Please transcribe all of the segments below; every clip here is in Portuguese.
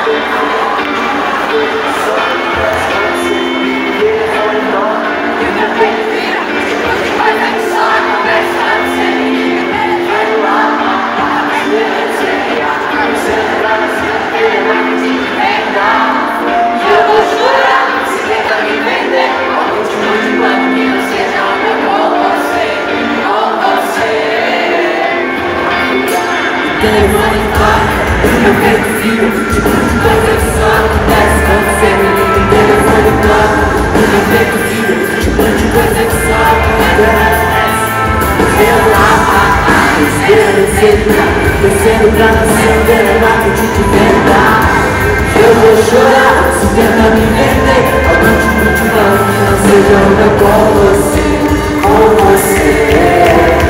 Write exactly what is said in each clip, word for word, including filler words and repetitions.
Telefone toca, o meu peito vibra, tipo de coisa que só acontece quando você me liga. O telefone toca, o meu peito vibra, tipo de coisa que só acontece. Celular, ah, ah, esperando celular, descendo pra você, eu não acredito de verdade. Eu vou chorar, se tenta me vender, algum tipo de plano que não seja o meu com você, com você.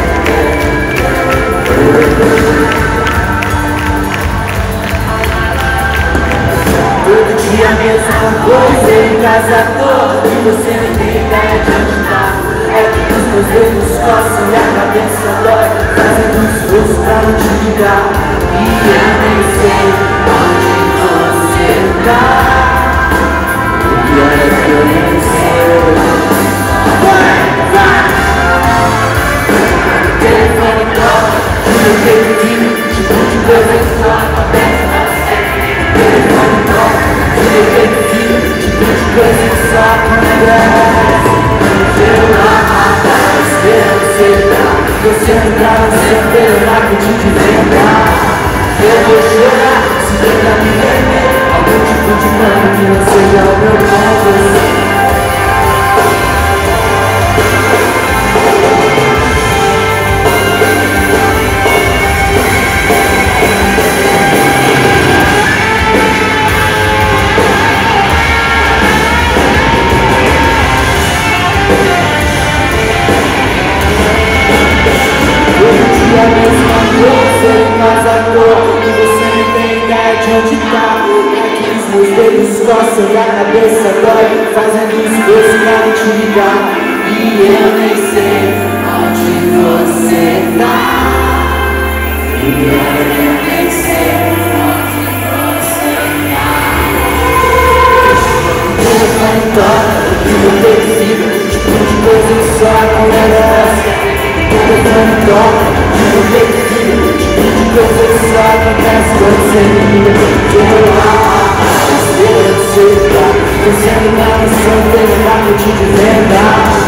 Todo dia a mesma coisa, em casa toda, e você nem tem ideia de onde tá. É que os meus dedos coçam e a cabeça dói, fazendo um esforço pra não te ligar. E eu nem sei onde você tá. O pior é que eu nem sei. Vai, vai! O telefone toca, o meu peito vibra, tipo de coisa que só acontece pra você. O telefone toca, o meu peito vibra, tipo de coisa que só acontece. Celular, apaga, esperando celular, descendo pra você, eu não acredito de verdade. Eu vou chorar, se tentar me vender, algum tipo de plano que não seja o meu com você. A mesma coisa em casa toda, e você nem tem ideia de onde tá. É que os meus dedos coçam e a cabeça dói, fazendo um esforço pra não te ligar. E eu nem sei onde você tá. E eu nem sei onde você tá. O telefone toca, e meu peito vibra, tipo de coisa que só acontece. O telefone toca, meu peito vibra, tipo de coisa que só acontece quando você me liga. Celular, esperando celular, descendo na missão, eu não acredito de verdade.